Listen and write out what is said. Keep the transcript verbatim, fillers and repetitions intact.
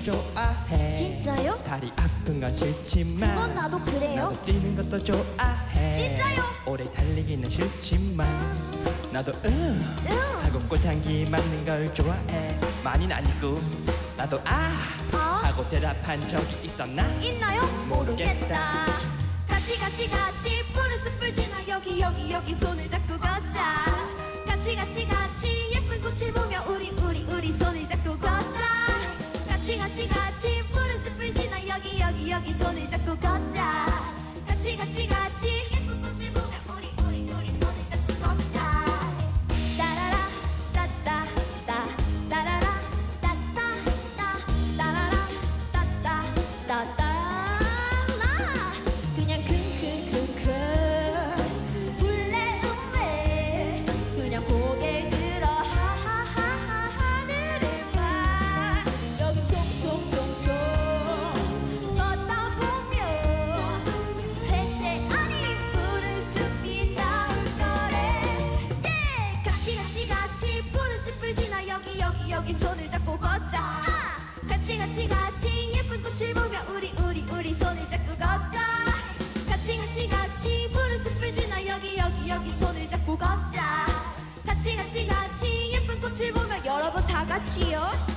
좋아해. 진짜요? 다리 아픈 건 싫지만 그건 나도 그래요. 나도 뛰는 것도 좋아해. 진짜요? 오래 달리기는 싫지만 나도 응, 응. 하고 꽃향기 맡는 걸 좋아해. 많이는 아니고 나도 아, 아? 하고 대답한 적이 있었나? 있나요? 모르겠다. 같이 같이 같이 푸른 숲을 지나 여기 여기 여기 손을 잡고 걷자. 같이 같이 같이 예쁜 꽃을 보며 우리 우리 우리 손을 잡고 걷자. 같이 같이 같이 푸른 숲을 지나 여기 여기 여기 손을 잡고 걷자. 같이 같이 같이 예쁜 꽃을 보며 우리 우리 우리 손을 잡고 걷자. 따라라 따따 따 따라라 따따 따 따라라 따따 따따라. 그냥 킁킁킁킁 불레음에 그냥 고개 들어 하하하하 하늘을 봐. 여기 총총총총 걷다 보면 회색 아닌 푸른 숲이 나올 거래. 예! 같이 같이 같이 푸른 숲을 지나 여기 여기 여기 손을 잡고 걷자. 아! 같이 같이 같이 예쁜 꽃을 보며 우리 우리 우리 손을 잡고 걷자. 같이 같이 같이 푸른 숲을 지나 여기 여기 여기 손을 잡고 걷자. 같이 같이 같이 예쁜 꽃을 보며 여러분 다 같이요.